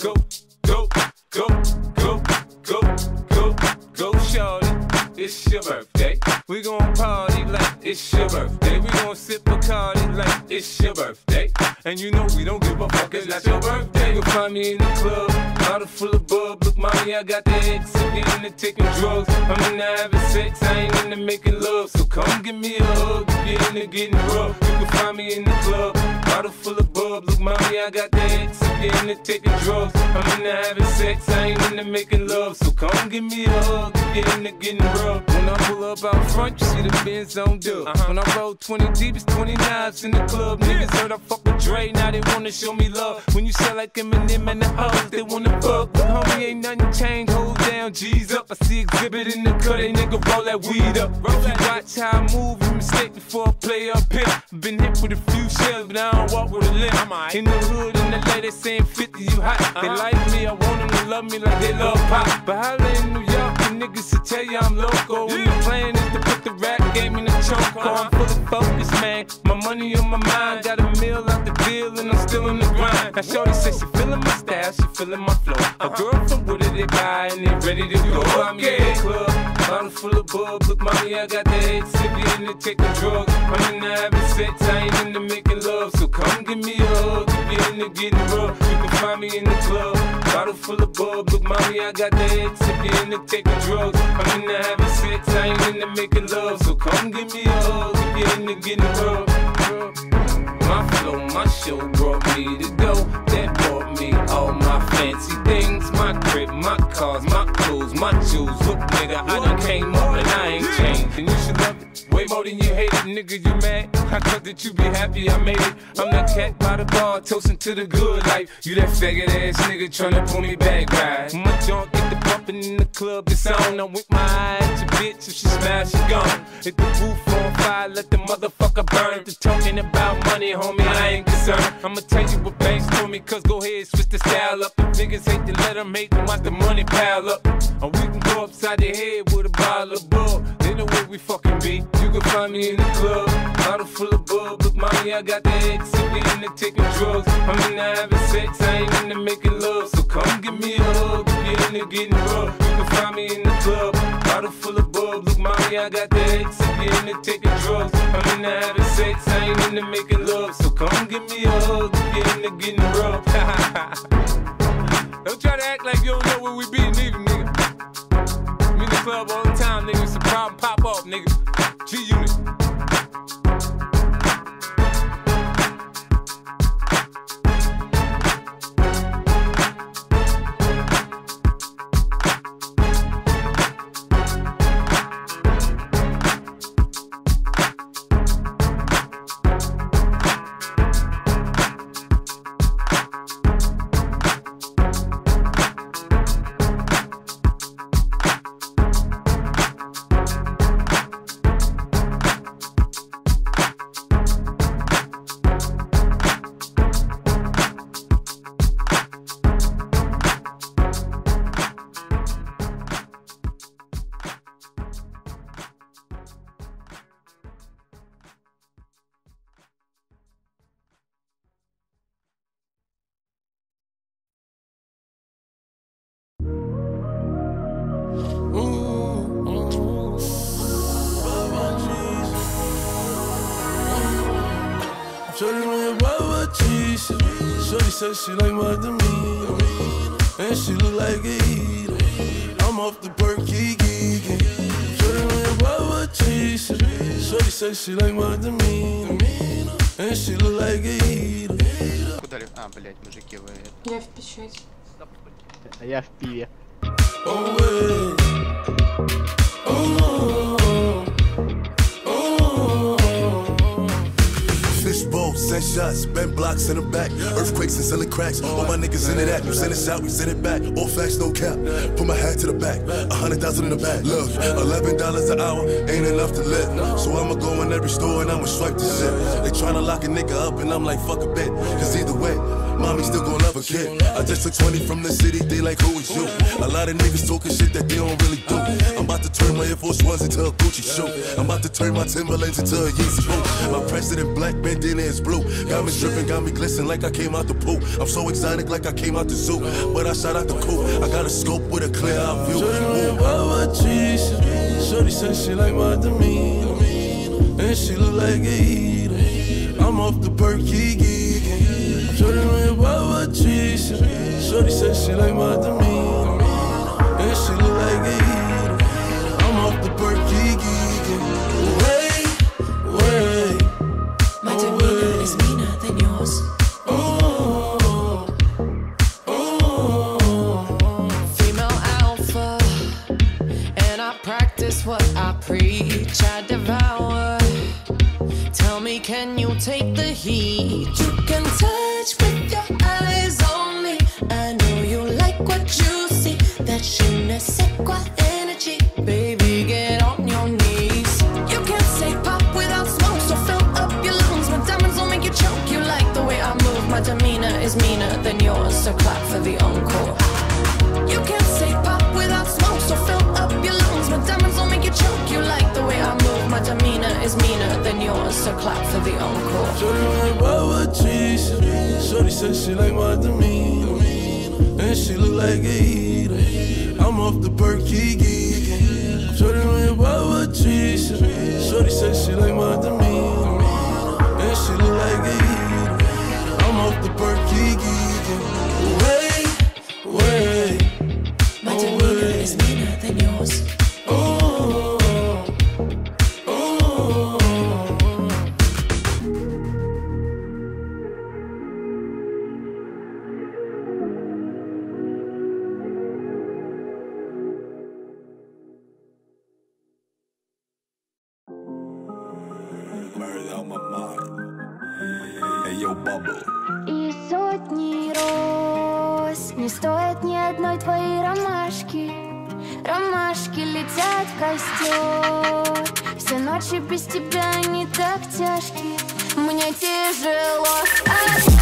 go, go, go, go, go, go, go, shorty. It's your birthday. We gon' party like it's your birthday. We gon' sip Bacardi like it's your birthday. And you know we don't give a fuck, it's not your birthday. You'll find me in the club, bottle full of bub. Look, mommy, I got the X. I'm into taking drugs. I'm into having sex, I ain't into making love. So come give me a hug if you're into getting rough. You can find me in the club, bottle full of bub. Look, mommy, I got the X. I'm into taking drugs. I'm into having sex, I ain't into making love. So come give me a hug if you're into getting rough. When I pull up out front, you see the Benz on dub. When I roll 20 deep, it's 20 knives in the club. Niggas heard I fuck with Dre, now they wanna show me love. When you sell like Eminem and the hoes, they wanna fuck. But homie, ain't nothing changed, hold down, G's up. I see exhibit in the cut, they nigga roll that weed up. If you watch how I move, you mistake before I play up here. Been hit with a few shells, but I don't walk with a limp. In the hood, in the lady saying 50, you hot. They like me, I want them to love me like they love pop. But holla in New York, the niggas will tell you I'm loco. When the plan is to put the rap game in the choke. I'm full of focus, man. My money on my mind, got a meal out the deal, and I'm still in the grind. Now shorty says she feeling my style, she feeling my flow. A girl from Wooded, they buy, and they ready to go. I'm in the club, bottle full of bub. Look, mommy, I got the X. If you into taking drugs, I'm into having sex, I ain't into making love. So come give me a hug if you're into getting rough. You can find me in the club, bottle full of bub. Look, mommy, I got the X. If you're into taking drugs, I'm into having sex, I ain't into making love. So come give me a hug if you're into getting rough. My flow, my show brought me to go. That brought me all my fancy things. My crib, my cars, my clothes, my jewels. Look, nigga, I done came up and I ain't changed. And you should love it way more than you hate it, nigga, you mad? I thought that you be happy I made it. I'm that cat by the bar, toasting to the good life. You that faggot ass nigga tryna pull me back, right? My junk get the bumpin' in the club, it's on. I'm with my eye at your bitch, if she smash, she gone. Hit the roof on fire, let the motherfucker burn. The talking about money, homie, I ain't concerned. I'ma tell you what banks told me, cause go ahead, switch the style up. If niggas hate to let them hate them, watch the money pile up. Or we can go upside the head with a bottle of bub. They know where we fucking be. You can find me in the club, bottle full of bub. Look, mommy, I got the X. If you into taking drugs, I'm into having sex, I ain't into making love. So come give me a hug if you're into getting rough. You can find me in the club, bottle full of bub. Look, mommy, I got the X. If you're into taking drugs, I'm into having sex, I ain't into making love. So come give me a hug if you're into getting rough. Don't try to act like you don't know where we be, neither, nigga. Me in the club all the time, nigga. It's a problem, pop off, nigga. G-Unit. Shorty with rubber cheese. Shorty said she like my demeanor, and she look like a eater. I'm off the perky geeking. Shorty with rubber cheese. Shorty said she like my demeanor, and she look like a eater. А, блять, мужики, вы... Я в печати. А я в пиве. Fishbowl, send shots, bend blocks in the back. Earthquakes and selling cracks. All my niggas into that. You send it out, we send it back. All facts, no cap. Put my hat to the back. 100,000 in the back. Look, $11 an hour ain't enough to live. So I'ma go in every store and I'ma swipe the shit. They tryna lock a nigga up and I'm like, fuck a bit. Cause either way, mommy still gon' love a kid. I just took 20 from the city, they like, who is you? A lot of niggas talking shit that they don't really do. I'm about to turn my Air Force Ones into a Gucci shoe. I'm about to turn my Timberlands into a Yeezy boot. My president black bandana is blue. Got me dripping, got me glistening like I came out the pool. I'm so exotic like I came out the zoo. But I shot out the coupe. I got a scope with a clear eye view. Shorty said she like my demeanor, and she look like a eater. I'm off the perky geeking. Shorty know about what she said. Shorty said she like my demeanor, and she look like a eater. I'm off the perky geeking. Wait, my demeanor is meaner than yours. Female alpha, and I practice what I preach. I devour. Tell me, can you take the heat? You can touch with your eyes only. I know you like what you see. That je ne sais quoi energy. Baby, get on your knees. You can't say pop without smoke, so fill up your lungs. My diamonds will make you choke. You like the way I move. My demeanor is meaner than yours, so clap for the encore. You can't say pop without smoke, so fill up your lungs. My diamonds will make you choke. You like the way I move. My demeanor is meaner than yours, so clap for the encore. Shorty know about what she said. Shorty said she like my demeanor, and she look like a eater. I'm off the perky geeking. Shorty know about what she said. Shorty said she like my demeanor, and she look like a eater. I'm off the perky geeking. Wait, my demeanor is meaner than yours. И сотни роз не стоит ни одной твоей ромашки. Ромашки летят в костер. Все ночи без тебя не так тяжкие. Мне тяжело.